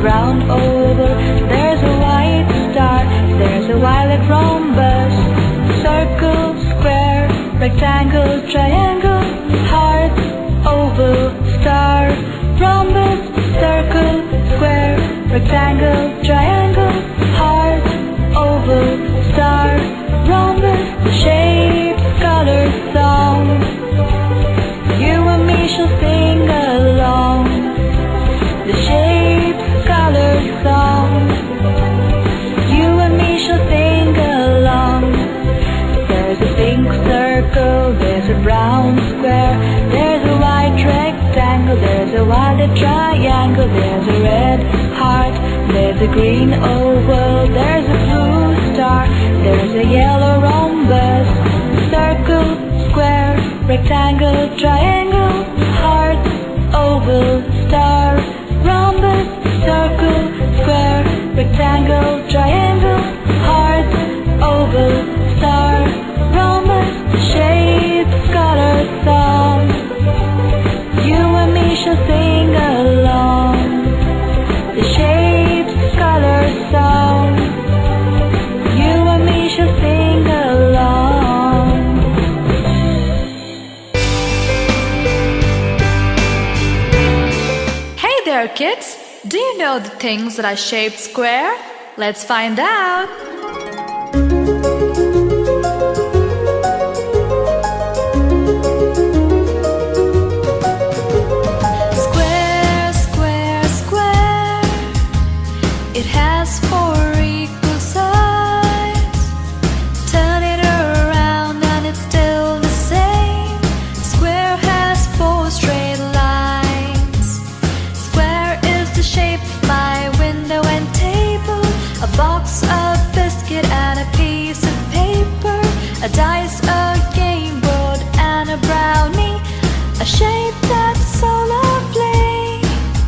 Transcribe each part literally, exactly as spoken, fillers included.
round oval, there's a white star, there's a violet rhombus, circle, square, rectangle, triangle, heart, oval, star, rhombus, circle, square, rectangle, triangle, heart, oval, star, rhombus, the shape, color, song. You and me shall sing along. The shape, color, song. You and me shall sing along. There's a pink circle, there's a brown square, there's a white rectangle, there's a violet triangle, there's a red heart, there's a green oval, there's a blue star, there's a yellow rhombus, circle, square, rectangle, triangle, heart, oval, star, rhombus, circle, square, rectangle, triangle, heart, oval, star, rhombus, shape, color, song. You and me shall sing along. The shape, color, song. You and me shall sing along. Hey there, kids! Do you know the things that are shaped square? Let's find out! Square, square, square. It has four equal sides. Turn it around and it's still the same. Square has four straight lines. Square is the shape of my window and table, a box, a biscuit and a piece of paper, a dice, a game board and a brownie, a shape that's so lovely.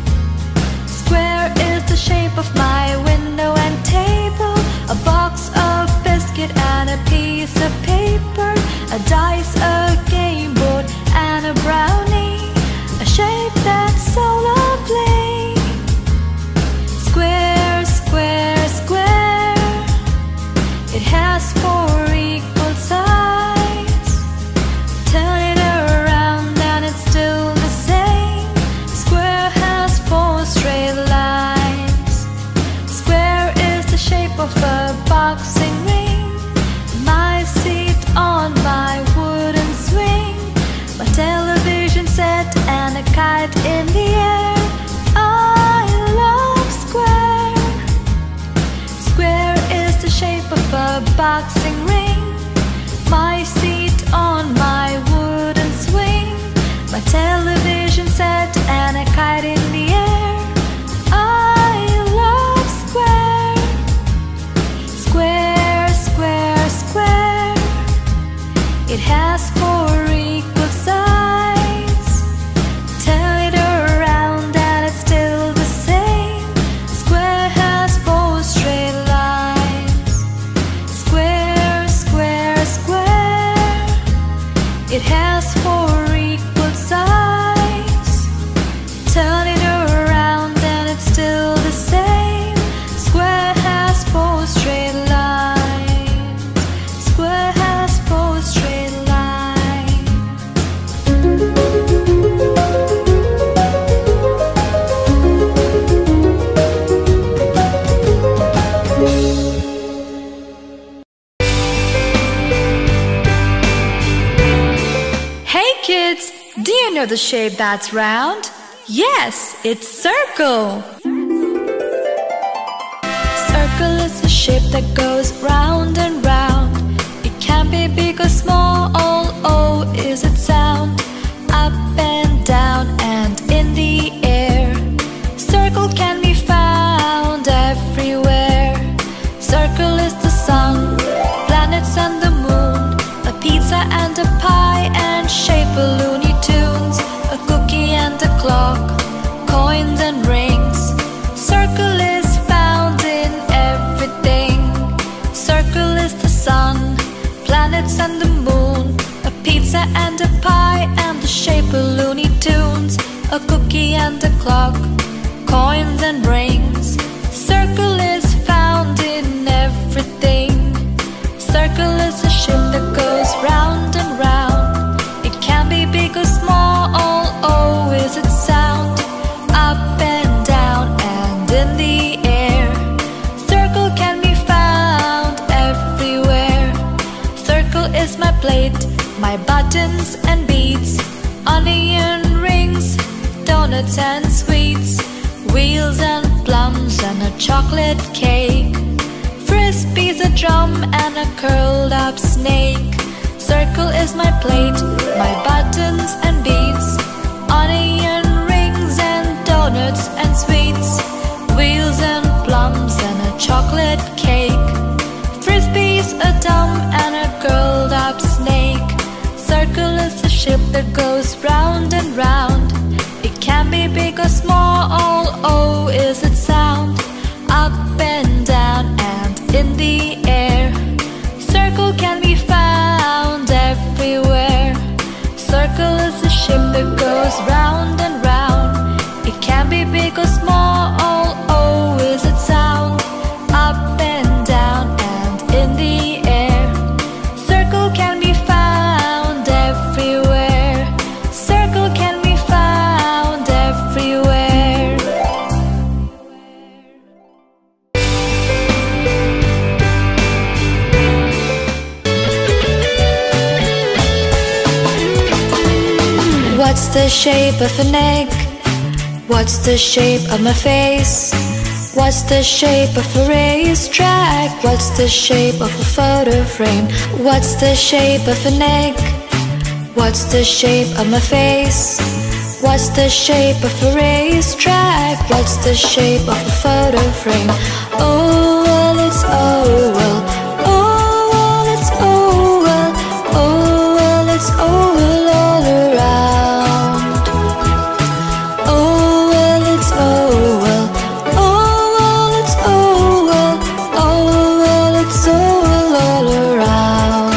Square is the shape of my window and table, a box, a biscuit and a piece of paper, a dice, a game board and a brownie, a shape that's so lovely. Square, square, square. It has four equal sides. Turn it around and it's still the same. Square has four straight lines. Square is the shape of a boxing ring. My seat on my wooden swing, my television set and a kite in the air. I love square. Square is the shape of a boxing ring. My seat on my wooden swing, my television set and a kite in the air. I love square. Square, square, square. It has four equal sides. Turn it around and it's still the same. Square has four straight lines. Square, square, square. It has four equal sides. Turn it around and it's still the same. Square has four straight lines. Square has four straight lines. Hey kids! Do you know the shape that's round? Yes, it's circle! Circle is a shape that goes round and round. It can be big or small, oh is its sound. Up and down and in the air. Circle can be found everywhere. Circle is the sun, planets and the moon, a pizza and a pie and shape of Looney Tunes, a cookie and a clock, coins and rings. Circle is found in everything. Circle is the sun, planets and the moon, a pizza and a pie and the shape of Looney Tunes, a cookie and a clock, coins and rings. in the air. Circle can be found everywhere. Circle is my plate, my buttons and beads, onion rings, donuts and sweets, wheels and plums and a chocolate cake. Frisbee's a drum and a curled up snake. Circle is my plate, my buttons and beads, onion rings and donuts and sweets, wheels and plums and a chocolate cake. Frisbee's a drum and a curled up snake. Circle is a ship that goes round and round. It can be big or small, oh is its sound. Up and down and in the air. Circle can be found everywhere. Circle is a ship that goes round and round. It can be big or small, oh is its sound. Up and down and in the air. Circle can be found everywhere. Circle can be found everywhere. What's the shape of an egg? What's the shape of my face? What's the shape of a racetrack? What's the shape of a photo frame? What's the shape of an egg? What's the shape of my face? What's the shape of a racetrack? What's the shape of a photo frame? Oh well, it's oh well. Oh well, it's oh well. Oh well, it's oh well all around. Oh well, it's oh well. Oh well, it's oh well. Oh well, it's oh well all around.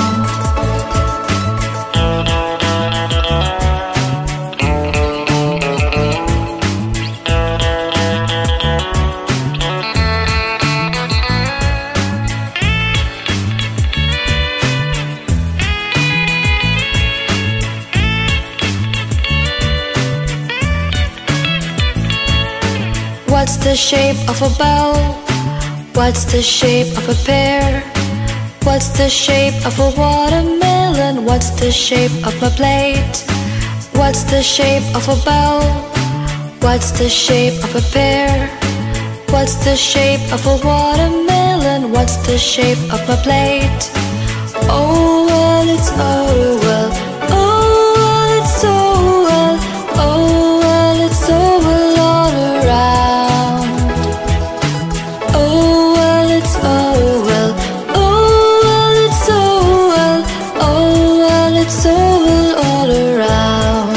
What's the shape of a bow? What's the shape of a pear? What's the shape of a watermelon? What's the shape of my plate? What's the shape of a bow? What's the shape of a pear? What's the shape of a watermelon? What's the shape of my plate? Oh well, it's oh well. Oh well, it's oh well. Oh well, it's oh well all around. Oh well, it's oh well. Oh well, it's oh well. Oh well, it's oh well all around.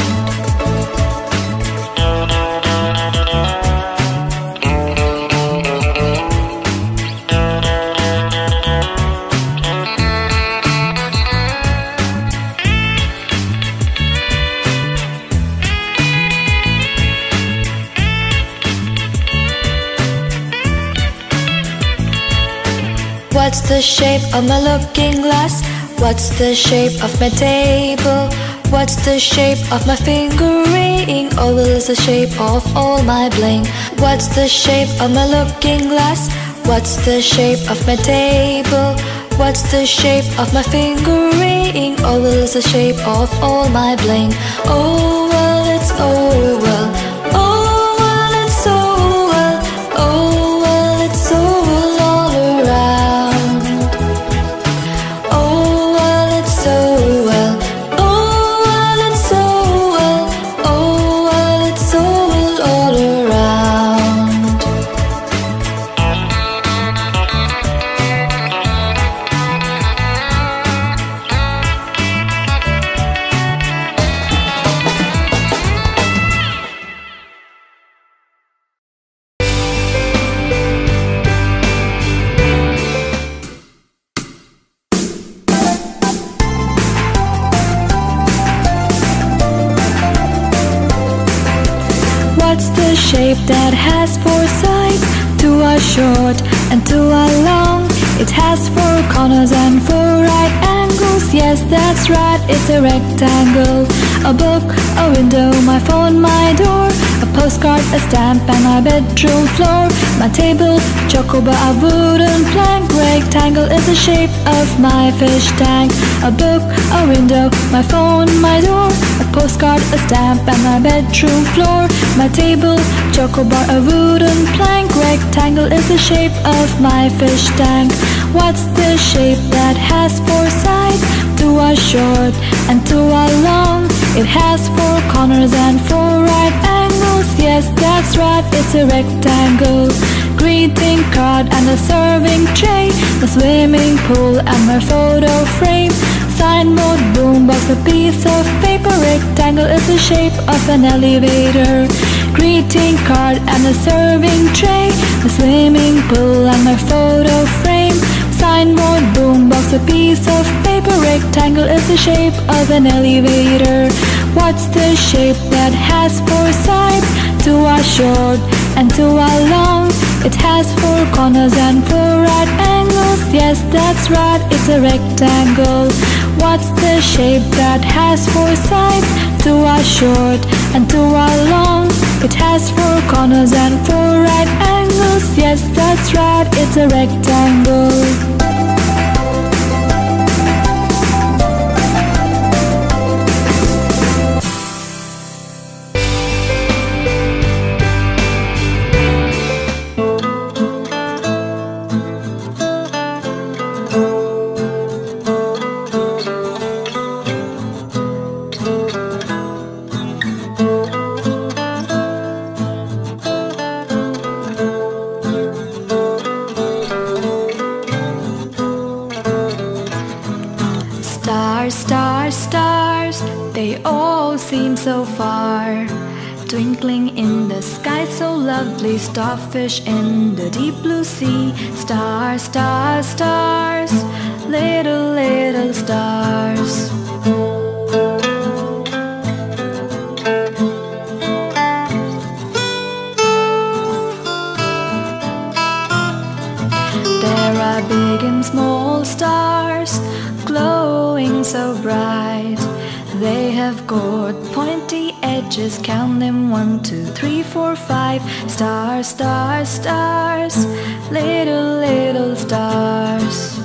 What's the shape of my looking glass? What's the shape of my table? What's the shape of my finger ring? Oh well, it's the shape of all my bling. What's the shape of my looking glass? What's the shape of my table? What's the shape of my finger ring? Oh well, it's the shape of all my bling. Oh well, it's oh well. Oh well, it's oh well. Oh well, it's oh well all around. Oh well, it's oh well. Oh well, it's oh well. Oh well, it's oh well all around. What's the shape that has four sides? Two are short and two are long. It has four corners and four right angles. Yes, that's right, it's a rectangle. A book, a window, my phone, my door. a postcard, a stamp, and my bedroom floor. My table, chocobar, a wooden plank. Rectangle is the shape of my fish tank. A book, a window, my phone, my door. A postcard, a stamp, and my bedroom floor. My table, chocobar, a wooden plank. Rectangle is the shape of my fish tank. What's the shape that has four sides? Two are short and two are long. It has four corners and four right angles. Yes, that's right, it's a rectangle. Greeting card and a serving tray. The swimming pool and my photo frame. Signboard, boombox, a piece of paper. Rectangle is the shape of an elevator. Greeting card and a serving tray. The swimming pool and my photo frame. Signboard, boombox, a piece of paper. Rectangle is the shape of an elevator. What's the shape that has four sides? Two are short and two are long. It has four corners and four right angles. Yes, that's right, it's a rectangle. What's the shape that has four sides? Two are short and two are long. It has four corners and four right angles. Yes, that's right, it's a rectangle. Stars, stars, stars, they all seem so far. Twinkling in the sky, so lovely. Starfish in the deep blue sea. Stars, stars, stars, little, little stars. There are big and small stars, glowing so bright. They have got pointy edges, count them, one, two, three, four, five. Stars, stars, stars, little, little stars.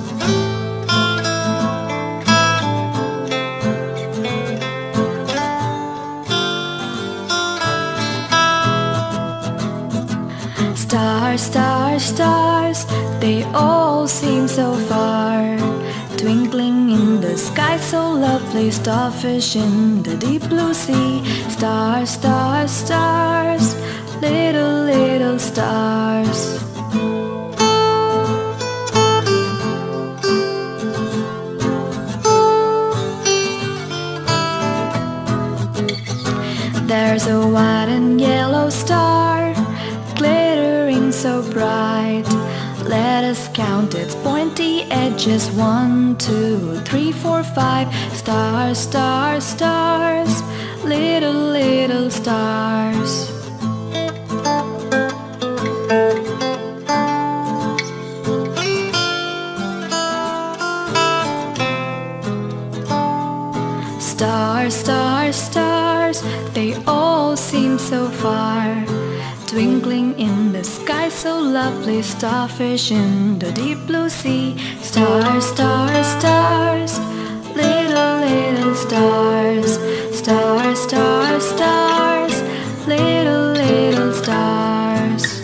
Stars, stars, stars, they all seem so far. Twinkling in the sky, so lovely. Starfish in the deep blue sea. Stars, stars, stars, little, little stars. There's a white and yellow star, glittering so bright. Let us count its pointy edges, one, two, three, four, five. Stars, stars, stars, little, little stars. Stars, stars, stars, they all seem so far. Twinkling in the sky, so lovely. Starfish in the deep blue sea. Stars, stars, stars, little, little stars. Stars, stars, stars, little, little stars.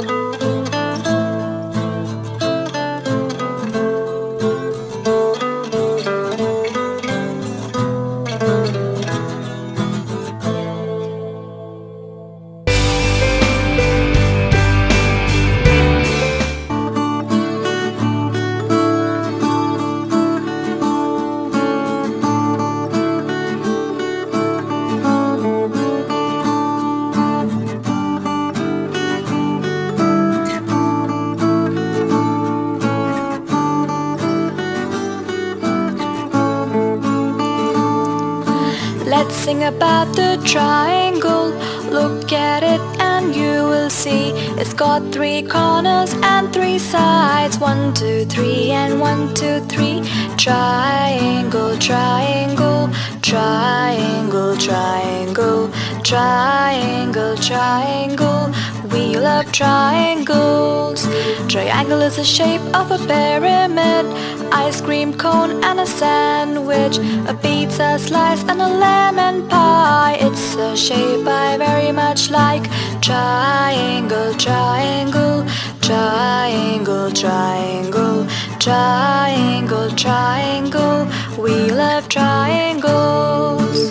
Let's sing about the triangle. Look at it and you will see it's got three corners and three sides. One, two, three, and one, two, three. Triangle, triangle, triangle. Triangle, triangle, triangle, triangle. We love triangles. Triangle is the shape of a pyramid, ice cream cone and a sandwich, a pizza slice and a lemon pie. It's a shape I very much like. Triangle, triangle, triangle, triangle, triangle, triangle. We love triangles.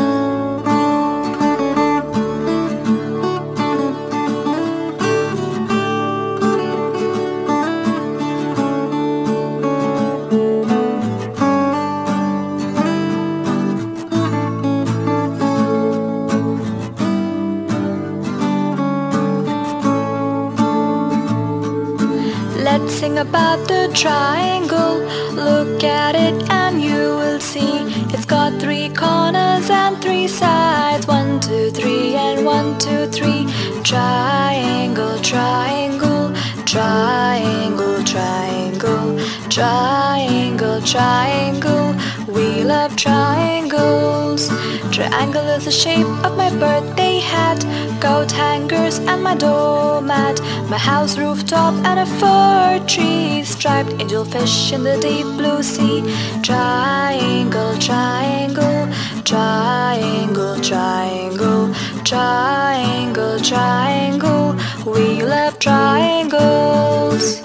Let's sing about the triangle. Look at it and you will see it's got three corners and three sides. One, two, three, and one, two, three. Triangle, triangle, triangle, triangle, triangle, triangle. We love triangles. Triangle is the shape of my birthday hat, coat hangers and my doormat, my house rooftop and a fir tree, striped angelfish in the deep blue sea. Triangle, triangle, triangle, triangle, triangle, triangle. We love triangles.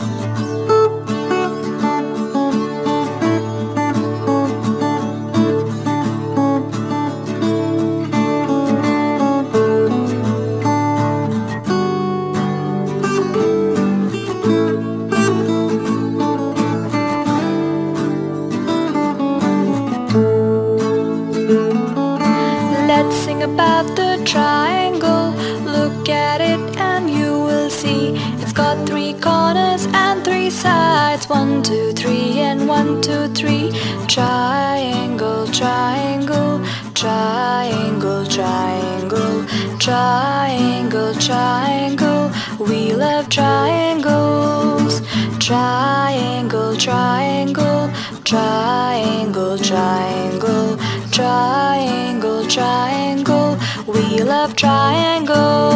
Let's sing about the triangle. Look at it and you will see it's got three corners and three sides. One, two, three, and one, two, three. Triangle, triangle, triangle, triangle, triangle, triangle. We love triangles. Triangle, triangle, triangle, triangle, triangle, triangle. We love triangles.